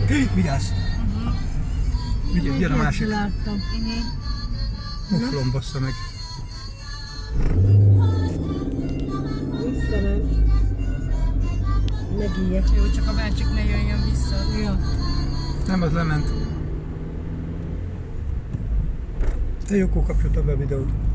Vigyázz! Vigyázz, gyere a másik. Láttam. Muflom bassza meg. Visszament. Megijedt. Jó, csak a másik ne jöjjön vissza. Ja. Nem, az lement. Te Jokó kapcsolta be a videót.